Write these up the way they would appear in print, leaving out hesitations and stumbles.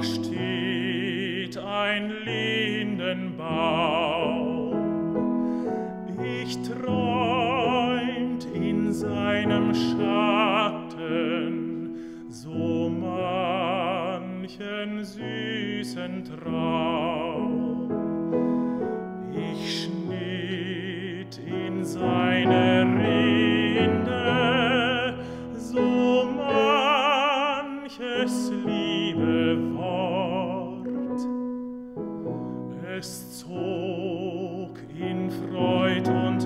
Da steht ein Lindenbaum, ich träumt in seinem Schatten so manchen süßen Traum. Ich schnitt in seine Rinde so manches liebe Wort. Es zog in Freud und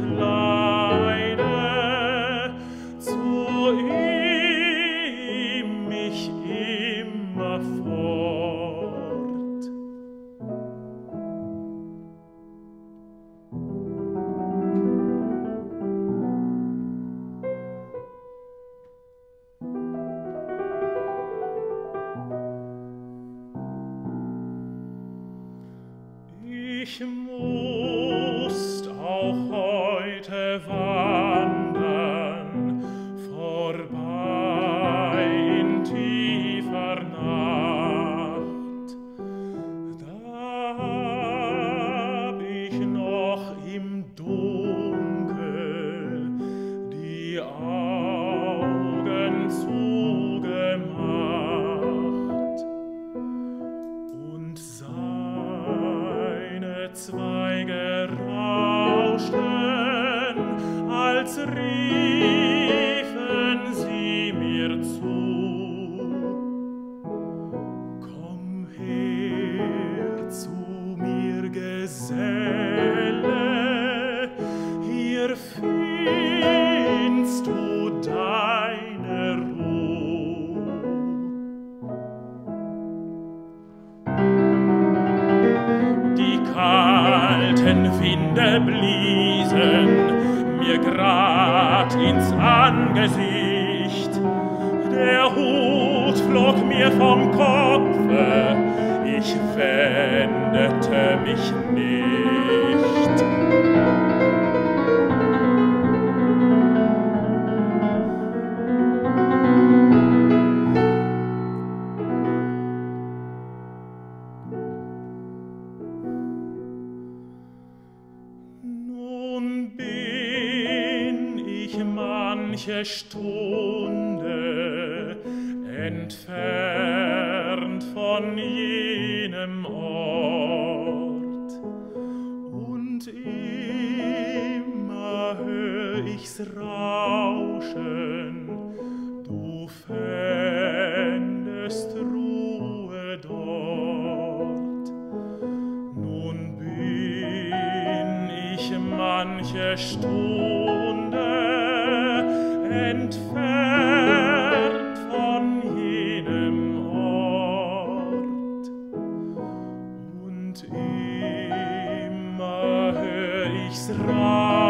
Leide zu ihm mich immer fort. Ich musst auch heute wandern, vorbei in tiefer Nacht. Da hab ich noch im Dunkel die Augen zugemacht und Zweige rauschten, als riefen sie mir zu. Komm her zu mir, Geselle, hier findst du deine Ruh. Die kalten Winde bliesen mir grad ins Angesicht, der Hut flog mir vom Kopfe, ich wendete mich nicht. Manche Stunde entfernt von jenem Ort, und immer hör ich's rauschen, du fändest Ruhe dort. Nun bin ich manche Stunde entfernt von jenem Ort, und immer hör ich's